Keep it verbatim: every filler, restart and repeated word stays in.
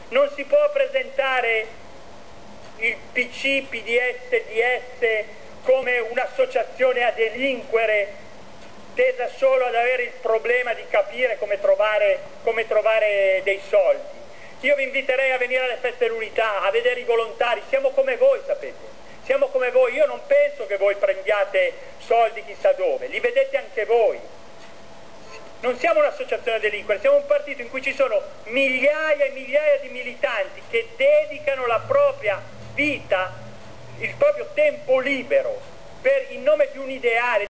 Non si può presentare il P C, P D S, D S come un'associazione a delinquere tesa solo ad avere il problema di capire come trovare, come trovare dei soldi. Io vi inviterei a venire alle feste dell'unità, a vedere i volontari, siamo come voi, sapete, siamo come voi. Io non penso che voi prendiate soldi chissà dove, li vedete anche voi. Non siamo un'associazione delinquere, siamo un partito in cui ci sono migliaia e migliaia di militanti che dedicano la propria vita, il proprio tempo libero, per, in nome di un ideale.